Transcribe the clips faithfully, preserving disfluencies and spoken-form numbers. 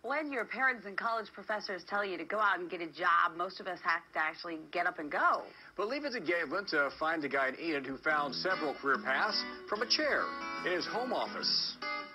When your parents and college professors tell you to go out and get a job, most of us have to actually get up and go. But leave it to Galen to find a guy in Enid who found several career paths from a chair in his home office.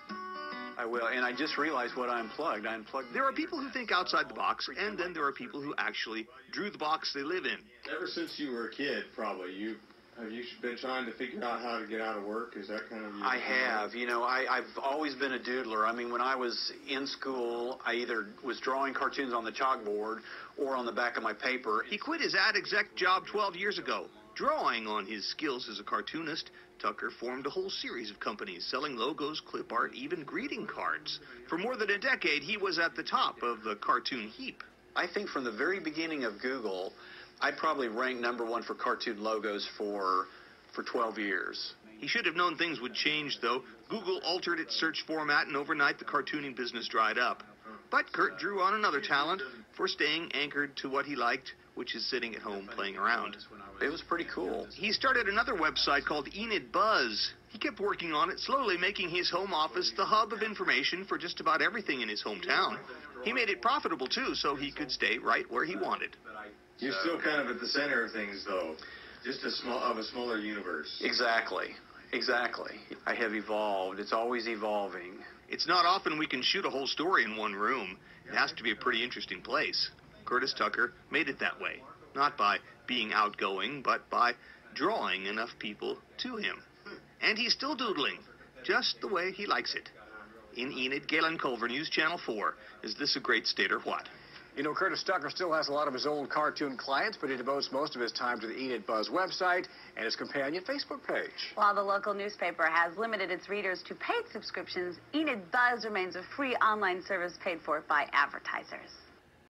I will, and I just realized what I unplugged. I unplugged. There are people who think outside the box, and then there are people who actually drew the box they live in. Ever since you were a kid, probably, you have you been trying to figure out how to get out of work? Is that kind of your... I have. You know, I, I've always been a doodler. I mean, when I was in school, I either was drawing cartoons on the chalkboard or on the back of my paper. He quit his ad exec job twelve years ago. Drawing on his skills as a cartoonist, Tucker formed a whole series of companies selling logos, clip art, even greeting cards. For more than a decade, he was at the top of the cartoon heap. I think from the very beginning of Google, I probably ranked number one for cartoon logos for for twelve years. He should have known things would change, though. Google altered its search format, and overnight the cartooning business dried up. But Kurt drew on another talent for staying anchored to what he liked, which is sitting at home playing around. It was pretty cool. He started another website called Enid Buzz. He kept working on it, slowly making his home office the hub of information for just about everything in his hometown. He made it profitable, too, so he could stay right where he wanted. You're still kind of at the center of things, though. Just a small of a smaller universe. Exactly. Exactly. I have evolved. It's always evolving. It's not often we can shoot a whole story in one room. It has to be a pretty interesting place. Curtis Tucker made it that way. Not by being outgoing, but by drawing enough people to him. And he's still doodling, just the way he likes it. In Enid, Galen, Culver, News Channel four. Is this a great state or what? You know, Curtis Tucker still has a lot of his old cartoon clients, but he devotes most of his time to the Enid Buzz website and his companion Facebook page. While the local newspaper has limited its readers to paid subscriptions, Enid Buzz remains a free online service paid for by advertisers.